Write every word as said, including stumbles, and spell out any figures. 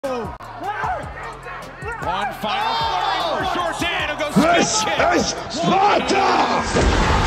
One final flurry for Jordan, who goes spin kick. This is Sparta!